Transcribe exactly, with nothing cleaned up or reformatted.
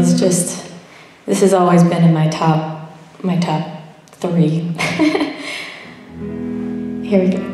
is just, this has always been in my top, my top three. Here we go.